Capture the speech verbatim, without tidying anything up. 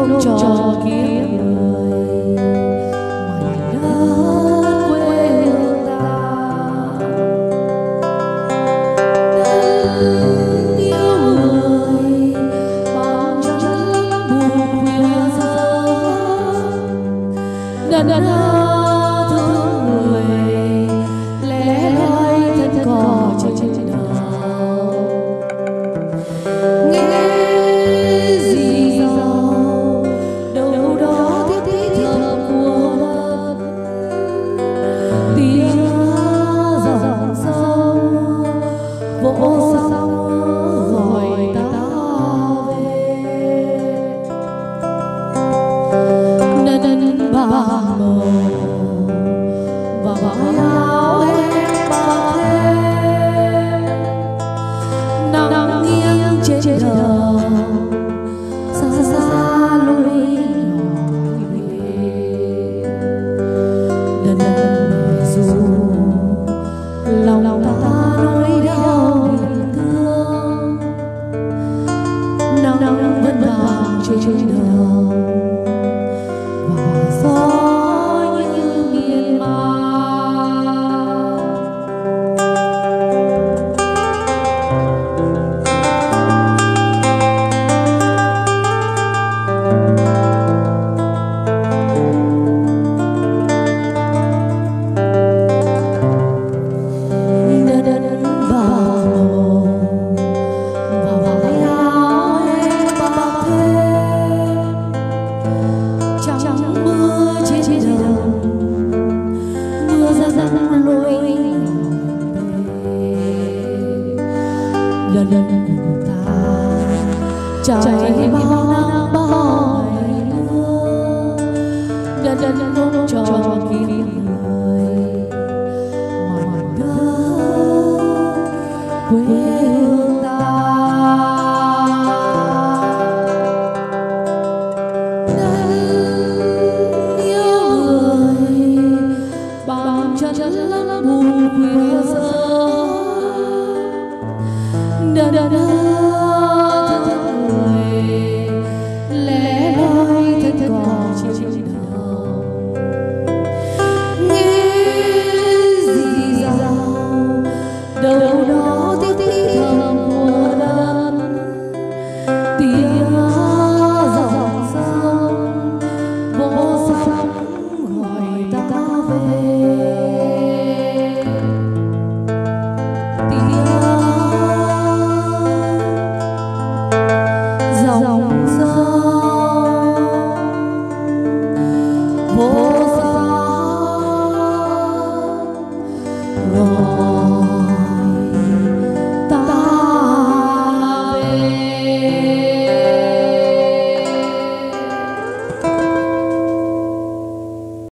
chôn tròn kiếp người mảnh đất quê hương ta. Đất yêu người bằng chân buồn khuya giấc, đất thương người lẻ loi thân cỏ trên đầu. Nghe gì dầu đâu đó thiết tí thơm của đất, tiếng dòng sông vỗ sóng gọi ta về. Nâng ba màu và vải áo em ba thêm, nắng nghiêng trên đầu xa xa lối nhỏ về. Lần lần dù lòng ta nỗi đau niềm thương, nắng vẫn vàng trên đầu và gió như miên man. Lần lần ta trải bao năm bao